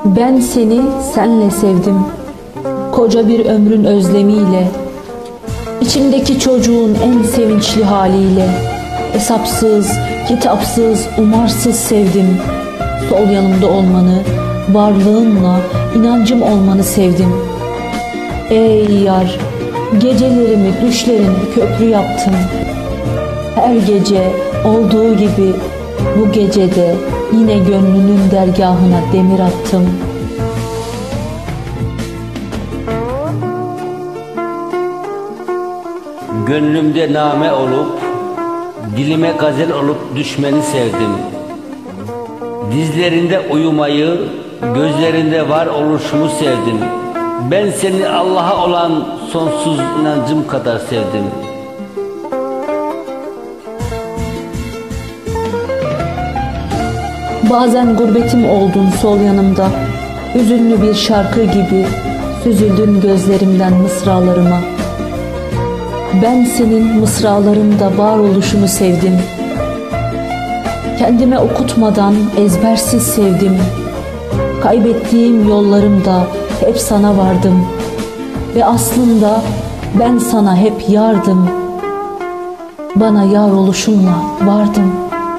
Ben seni senle sevdim, koca bir ömrün özlemiyle, içimdeki çocuğun en sevinçli haliyle, hesapsız, kitapsız, umarsız sevdim. Sol yanımda olmanı, varlığınla inancım olmanı sevdim. Ey yar, gecelerimi, düşlerimi köprü yaptın. Her gece olduğu gibi bu gecede yine gönlünün dergahına demir attım. Gönlümde name olup, dilime gazel olup düşmeni sevdim. Dizlerinde uyumayı, gözlerinde var oluşumu sevdim. Ben seni Allah'a olan sonsuz inancım kadar sevdim. Bazen gurbetim oldun sol yanımda, hüzünlü bir şarkı gibi süzüldün gözlerimden mısralarıma. Ben senin mısralarında varoluşunu sevdim. Kendime okutmadan ezbersiz sevdim. Kaybettiğim yollarımda hep sana vardım. Ve aslında ben sana hep yardım. Bana yar oluşunla vardım.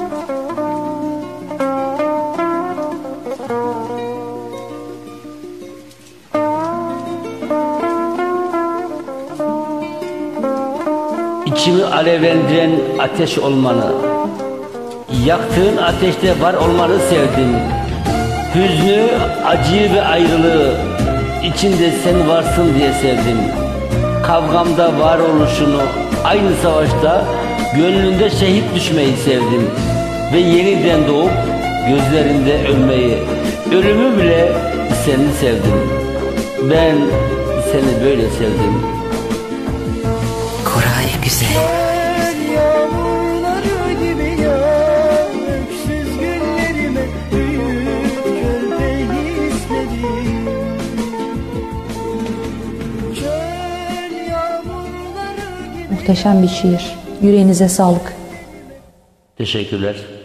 İçimi alevlendiren ateş olmanı, yaktığın ateşte var olmanı sevdim. Hüznü, acıyı ve ayrılığı içinde sen varsın diye sevdim. Kavgamda var oluşunu, aynı savaşta gönlünde şehit düşmeyi sevdim. Ve yeniden doğup gözlerinde ölmeyi, ölümü bile seni sevdim. Ben seni böyle sevdim. Koray Güzel. Gel yağmurları gibi yağ, öksüz günlerime büyük körpe hislerim. Çöl yağmurları gibi. Muhteşem bir şiir. Yüreğinize sağlık. Teşekkürler.